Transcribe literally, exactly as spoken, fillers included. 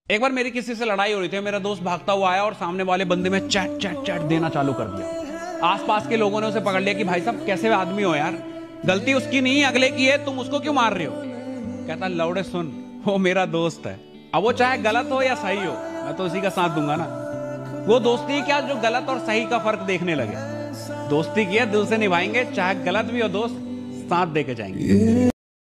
एक बार मेरी किसी से लड़ाई हो रही थी, मेरा दोस्त भागता हुआ आया और सामने वाले बंदे में चैट चैट चैट देना चालू कर दिया। आसपास के लोगों ने उसे पकड़ लिया कि भाई साहब कैसे आदमी हो यार, गलती उसकी नहीं अगले की है, तुम उसको क्यों मार रहे हो। कहता लौड़े सुन, वो मेरा दोस्त है, अब वो चाहे गलत हो या सही हो मैं तो उसी का साथ दूंगा ना। वो दोस्ती क्या जो गलत और सही का फर्क देखने लगे। दोस्ती की है, दिल से निभाएंगे, चाहे गलत भी हो दोस्त, साथ दे के जाएंगे।